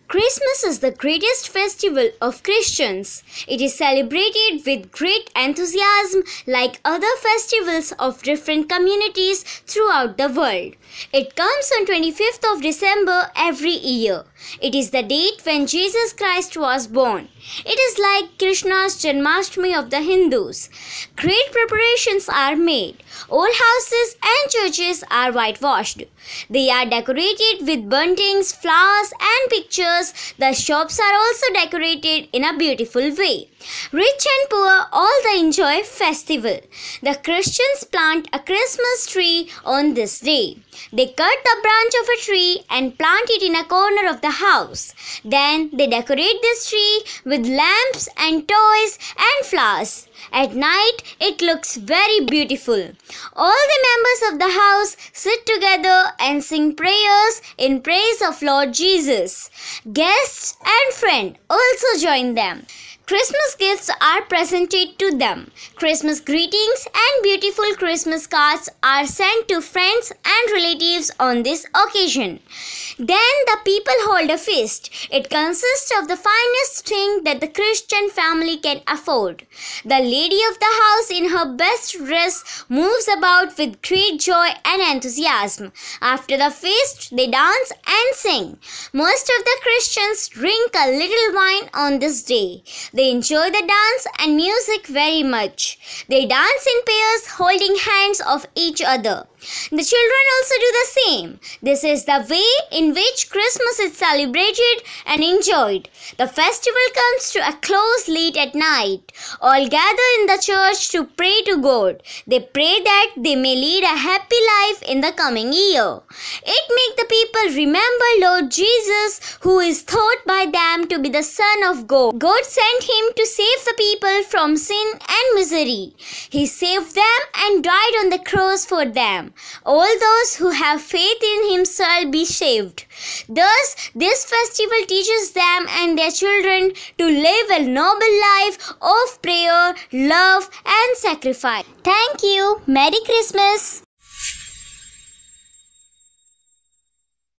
Christmas is the greatest festival of Christians. It is celebrated with great enthusiasm like other festivals of different communities throughout the world. It comes on 25th of December every year. It is the date when Jesus Christ was born. It is like Krishna's Janmashtami of the Hindus. Great preparations are made. All houses and churches are whitewashed. They are decorated with buntings, flowers and pictures. The shops are also decorated in a beautiful way. Rich and poor all the enjoy festival. The Christians plant a Christmas tree on this day. They cut the branch of a tree and plant it in a corner of the house. Then they decorate this tree with lamps and toys and flowers. At night, it looks very beautiful. All the members of the house sit together and sing prayers in praise of Lord Jesus. Guests and friends also join them. Christmas gifts are presented to them. Christmas greetings and beautiful Christmas cards are sent to friends and relatives on this occasion. Then the people hold a feast. It consists of the finest thing that the Christian family can afford. The lady of the house in her best dress moves about with great joy and enthusiasm. After the feast, they dance and sing. Most of the Christians drink a little wine on this day. They enjoy the dance and music very much. They dance in pairs holding hands of each other. The children also do the same. This is the way in which Christmas is celebrated and enjoyed. The festival comes to a close late at night. All gather in the church to pray to God. They pray that they may lead a happy life in the coming year. It makes the people remember Lord Jesus, who is thought by them to be the Son of God. God sent him to save the people from sin and misery. He saved them and died on the cross for them. All those who have faith in him shall be saved. Thus, this festival teaches them and their children to live a noble life of prayer, love, and sacrifice. Thank you. Merry Christmas.